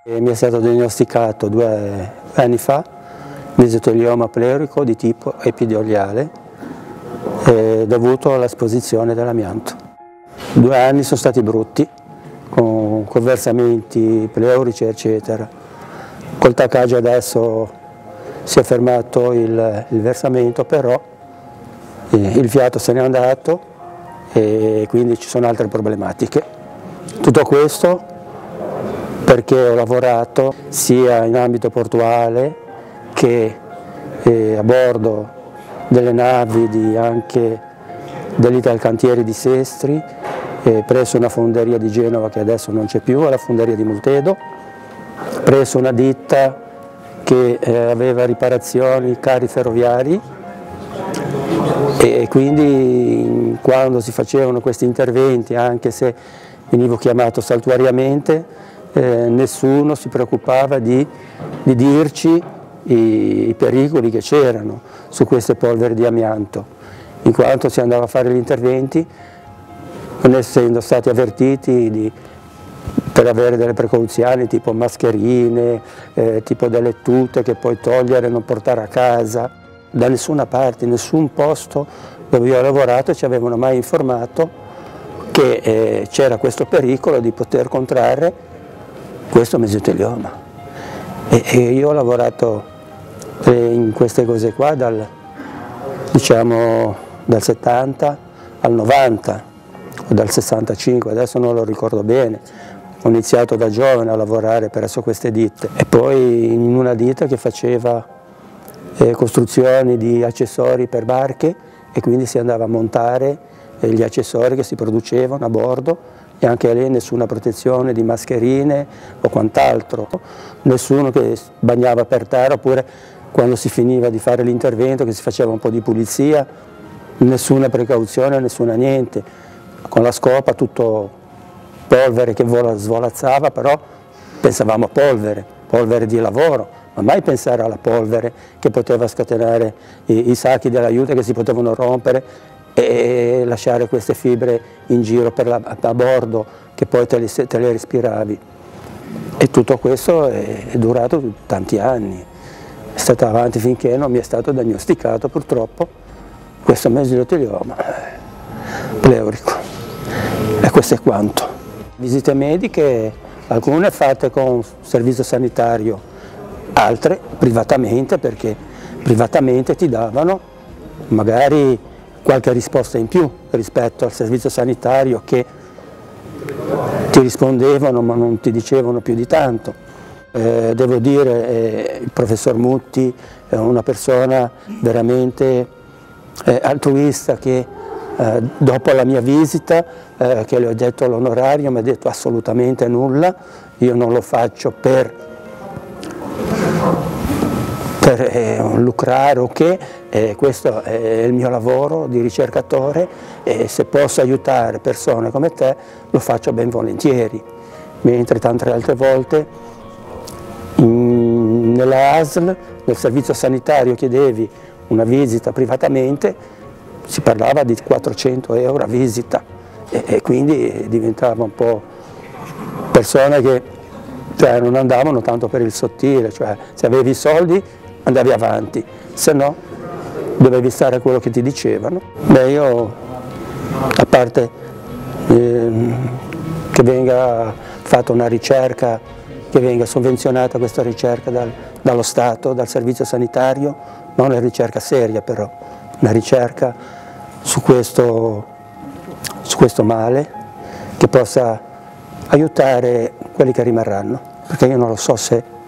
Mi è stato diagnosticato 2 anni fa mesotelioma pleurico di tipo epidurale dovuto all'esposizione dell'amianto. 2 anni sono stati brutti, con versamenti pleurici eccetera. Col taccaggio adesso si è fermato il versamento, però il fiato se n'è andato e quindi ci sono altre problematiche. Tutto questo perché ho lavorato sia in ambito portuale che a bordo delle navi anche dell'Italcantieri di Sestri, presso una fonderia di Genova che adesso non c'è più, la fonderia di Multedo, presso una ditta che aveva riparazioni carri ferroviari, e quindi quando si facevano questi interventi, anche se venivo chiamato saltuariamente, nessuno si preoccupava di dirci i pericoli che c'erano su queste polveri di amianto, in quanto si andava a fare gli interventi non essendo stati avvertiti per avere delle precauzioni tipo mascherine, tipo delle tute che puoi togliere e non portare a casa. Da nessuna parte, in nessun posto dove io ho lavorato ci avevano mai informato che c'era questo pericolo di poter contrarre questo mesotelioma. E io ho lavorato in queste cose qua dal 70 al 90 o dal 65, adesso non lo ricordo bene. Ho iniziato da giovane a lavorare presso queste ditte e poi in una ditta che faceva costruzioni di accessori per barche, e quindi si andava a montare gli accessori che si producevano a bordo, e anche lì nessuna protezione di mascherine o quant'altro, nessuno che bagnava per terra, oppure quando si finiva di fare l'intervento che si faceva un po' di pulizia, nessuna precauzione, nessuna niente, con la scopa tutto polvere che svolazzava, però pensavamo a polvere di lavoro, ma mai pensare alla polvere che poteva scatenare i sacchi dell'aiuto che si potevano rompere e lasciare queste fibre in giro a bordo che poi te le respiravi. E tutto questo è durato tanti anni, è stato avanti finché non mi è stato diagnosticato purtroppo questo mesotelioma pleurico. E questo è quanto. Visite mediche, alcune fatte con servizio sanitario, altre privatamente, perché privatamente ti davano magari qualche risposta in più rispetto al servizio sanitario, che ti rispondevano ma non ti dicevano più di tanto. Devo dire, il professor Mutti è una persona veramente altruista che dopo la mia visita, che le ho detto l'onorario, mi ha detto assolutamente nulla, io non lo faccio per lucrare o che, questo è il mio lavoro di ricercatore, e se posso aiutare persone come te lo faccio ben volentieri, mentre tante altre volte nella ASL, nel servizio sanitario, chiedevi una visita privatamente, si parlava di 400 euro a visita, e quindi diventava un po' persone che non andavano tanto per il sottile, cioè se avevi i soldi andavi avanti, se no dovevi stare a quello che ti dicevano. Beh, io, a parte che venga fatta una ricerca, che venga sovvenzionata questa ricerca dallo Stato, dal servizio sanitario, non una ricerca seria però, una ricerca su questo male che possa aiutare quelli che rimarranno, perché io non lo so se